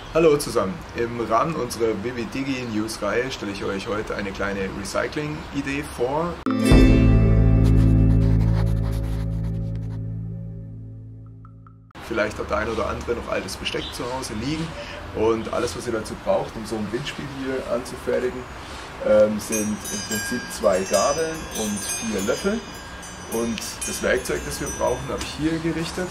Hallo zusammen, im Rahmen unserer WWDigi News Reihe stelle ich euch heute eine kleine Recycling-Idee vor. Vielleicht hat der ein oder andere noch altes Besteck zu Hause liegen und alles, was ihr dazu braucht, um so ein Windspiel hier anzufertigen, sind im Prinzip 2 Gabeln und 4 Löffel. Und das Werkzeug, das wir brauchen, habe ich hier gerichtet.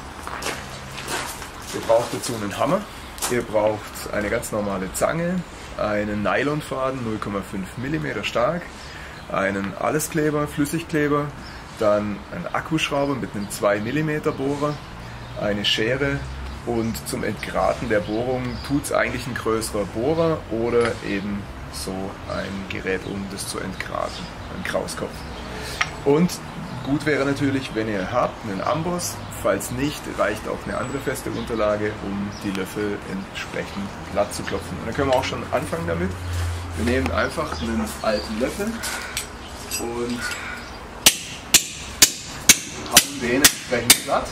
Ihr braucht dazu einen Hammer. Ihr braucht eine ganz normale Zange, einen Nylonfaden 0,5 mm stark, einen Alleskleber, Flüssigkleber, dann einen Akkuschrauber mit einem 2 mm Bohrer, eine Schere und zum Entgraten der Bohrung tut es eigentlich ein größerer Bohrer oder eben so ein Gerät, um das zu entgraten, ein Krauskopf. Und gut wäre natürlich, wenn ihr habt, einen Amboss. Falls nicht, reicht auch eine andere feste Unterlage, um die Löffel entsprechend glatt zu klopfen. Und dann können wir auch schon anfangen damit. Wir nehmen einfach einen alten Löffel und hauen den entsprechend glatt,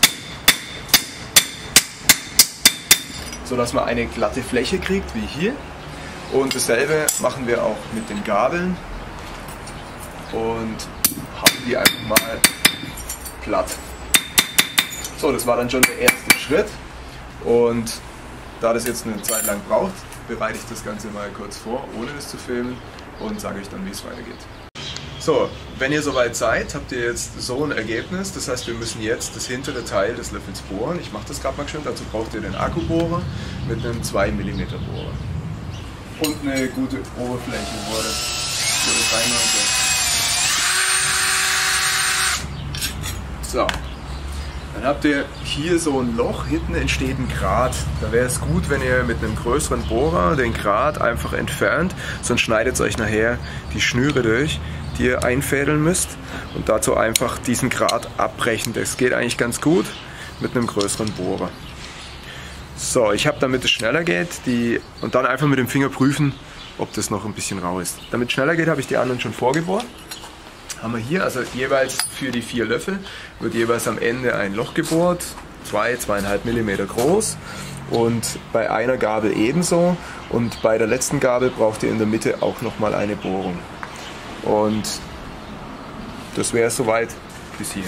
sodass man eine glatte Fläche kriegt, wie hier. Und dasselbe machen wir auch mit den Gabeln und hauen die einfach mal glatt. So, das war dann schon der erste Schritt und da das jetzt eine Zeit lang braucht, bereite ich das Ganze mal kurz vor, ohne es zu filmen und sage euch dann, wie es weitergeht. So, wenn ihr soweit seid, habt ihr jetzt so ein Ergebnis, das heißt, wir müssen jetzt das hintere Teil des Löffels bohren. Ich mache das gerade mal schön, dazu braucht ihr den Akkubohrer mit einem 2 mm Bohrer und eine gute Oberfläche, wo das reinmacht. So. Dann habt ihr hier so ein Loch, hinten entsteht ein Grat. Da wäre es gut, wenn ihr mit einem größeren Bohrer den Grat einfach entfernt, sonst schneidet es euch nachher die Schnüre durch, die ihr einfädeln müsst und dazu einfach diesen Grat abbrechen. Das geht eigentlich ganz gut mit einem größeren Bohrer. So, ich habe, damit es schneller geht, und dann einfach mit dem Finger prüfen, ob das noch ein bisschen rau ist. Damit es schneller geht, habe ich die anderen schon vorgebohrt. Haben wir hier, also jeweils für die 4 Löffel wird jeweils am Ende ein Loch gebohrt, 2–2,5 mm groß und bei einer Gabel ebenso und bei der letzten Gabel braucht ihr in der Mitte auch nochmal eine Bohrung. Und das wäre es soweit bis hierher.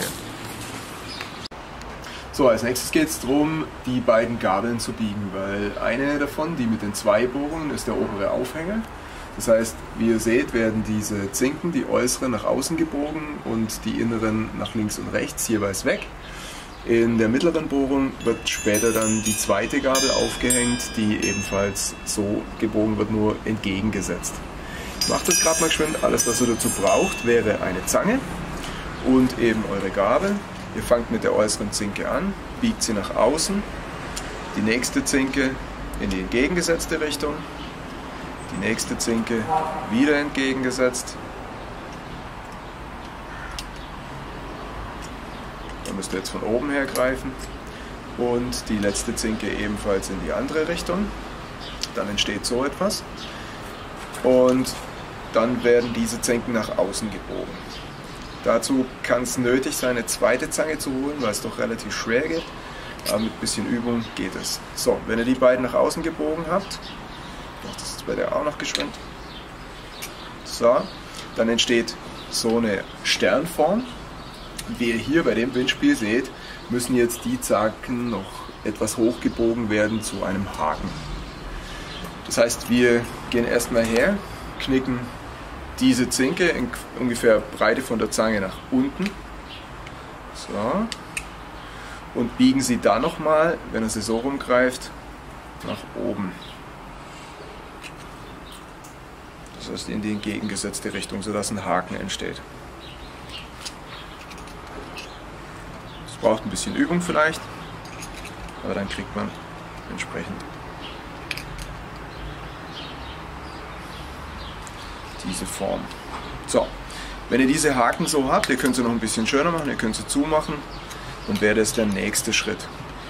So, als nächstes geht es darum, die beiden Gabeln zu biegen, weil eine davon, die mit den 2 Bohrungen, ist der obere Aufhänger. Das heißt, wie ihr seht, werden diese Zinken, die äußeren, nach außen gebogen und die inneren nach links und rechts jeweils weg. In der mittleren Bohrung wird später dann die zweite Gabel aufgehängt, die ebenfalls so gebogen wird, nur entgegengesetzt. Ich mache das gerade mal geschwind. Alles, was ihr dazu braucht, wäre eine Zange und eben eure Gabel. Ihr fangt mit der äußeren Zinke an, biegt sie nach außen, die nächste Zinke in die entgegengesetzte Richtung. Die nächste Zinke wieder entgegengesetzt. Da müsst ihr jetzt von oben her greifen. Und die letzte Zinke ebenfalls in die andere Richtung. Dann entsteht so etwas. Und dann werden diese Zinken nach außen gebogen. Dazu kann es nötig sein, eine zweite Zange zu holen, weil es doch relativ schwer geht. Aber mit ein bisschen Übung geht es. So, wenn ihr die beiden nach außen gebogen habt, das ist bei der auch noch geschwind. So, dann entsteht so eine Sternform. Wie ihr hier bei dem Windspiel seht, müssen jetzt die Zacken noch etwas hochgebogen werden zu einem Haken. Das heißt, wir gehen erstmal her, knicken diese Zinke in ungefähr Breite von der Zange nach unten. So. Und biegen sie dann nochmal, wenn ihr sie so rumgreift, nach oben. Das heißt in die entgegengesetzte Richtung, sodass ein Haken entsteht. Es braucht ein bisschen Übung vielleicht, aber dann kriegt man entsprechend diese Form. So, wenn ihr diese Haken so habt, ihr könnt sie noch ein bisschen schöner machen, ihr könnt sie zumachen, dann wäre das der nächste Schritt.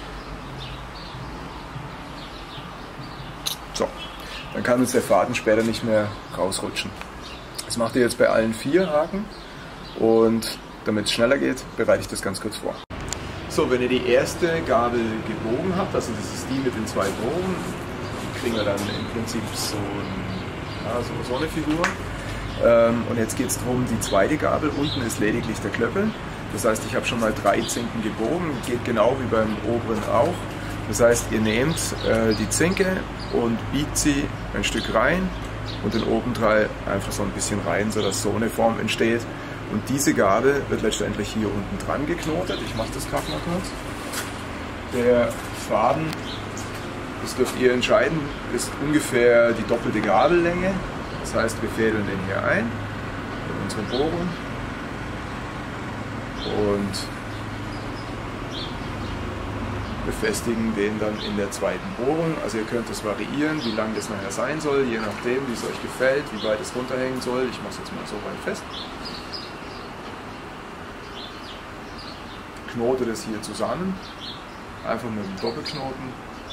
So. Dann kann uns der Faden später nicht mehr rausrutschen. Das macht ihr jetzt bei allen 4 Haken und damit es schneller geht, bereite ich das ganz kurz vor. So, wenn ihr die erste Gabel gebogen habt, also das ist die mit den 2 Bohrungen, kriegen wir dann im Prinzip so eine Figur. Und jetzt geht es darum, die zweite Gabel, unten ist lediglich der Klöppel. Das heißt, ich habe schon mal 3 Zinken gebogen, geht genau wie beim oberen auch. Das heißt, ihr nehmt die Zinke und biegt sie ein Stück rein und den Obenteil einfach so ein bisschen rein, sodass so eine Form entsteht. Und diese Gabel wird letztendlich hier unten dran geknotet. Ich mache das gerade mal kurz. Der Faden, das dürft ihr entscheiden, ist ungefähr die doppelte Gabellänge. Das heißt, wir fädeln den hier ein in unsere Bohrung und befestigen den dann in der zweiten Bohrung. Also ihr könnt das variieren, wie lang das nachher sein soll, je nachdem, wie es euch gefällt, wie weit es runterhängen soll. Ich mache es jetzt mal so weit fest. Knote das hier zusammen, einfach mit dem Doppelknoten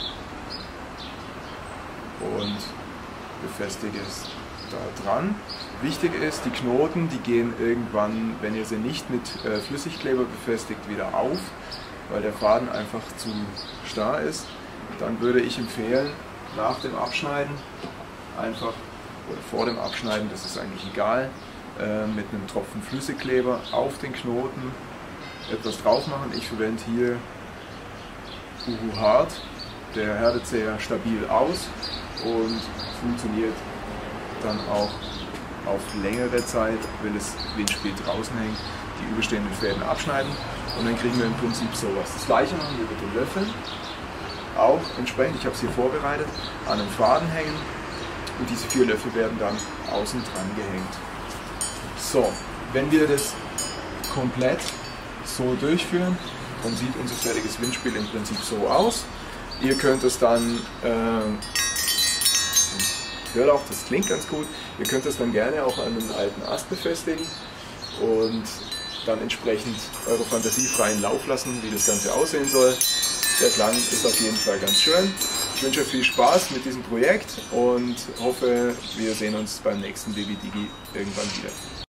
und befestige es da dran. Wichtig ist, die Knoten, die gehen irgendwann, wenn ihr sie nicht mit Flüssigkleber befestigt, wieder auf, weil der Faden einfach zu starr ist. Dann würde ich empfehlen, nach dem Abschneiden einfach, oder vor dem Abschneiden, das ist eigentlich egal, mit einem Tropfen Flüssigkleber auf den Knoten etwas drauf machen. Ich verwende hier Uhu Hard, der härtet sehr stabil aus und funktioniert dann auch auf längere Zeit, will es Windspiel draußen hängt, die überstehenden Fäden abschneiden und dann kriegen wir im Prinzip sowas. Das gleiche machen wir mit den Löffeln, auch entsprechend, ich habe es hier vorbereitet, an den Faden hängen und diese 4 Löffel werden dann außen dran gehängt. So, wenn wir das komplett so durchführen, dann sieht unser fertiges Windspiel im Prinzip so aus. Ihr könnt es dann, hört auch, das klingt ganz gut, ihr könnt es dann gerne auch an einen alten Ast befestigen und dann entsprechend eure Fantasie freien Lauf lassen, wie das Ganze aussehen soll. Der Klang ist auf jeden Fall ganz schön. Ich wünsche euch viel Spaß mit diesem Projekt und hoffe, wir sehen uns beim nächsten Baby Digi irgendwann wieder.